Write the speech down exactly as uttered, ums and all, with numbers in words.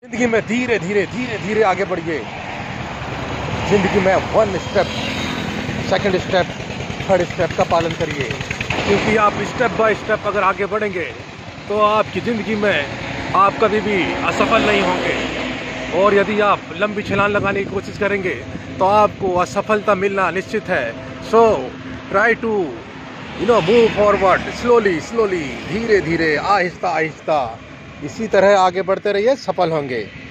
जिंदगी में धीरे धीरे धीरे धीरे आगे बढ़िए। जिंदगी में one step, second step, third step का पालन करिए, क्योंकि आप स्टेप बाय स्टेप अगर आगे बढ़ेंगे तो आपकी ज़िंदगी में आप कभी भी असफल नहीं होंगे। और यदि आप लंबी छलांग लगाने की कोशिश करेंगे तो आपको असफलता मिलना निश्चित है। So try to you know move forward slowly slowly, धीरे धीरे, आहिस्ता आहिस्ता। इसी तरह आगे बढ़ते रहिए, सफल होंगे।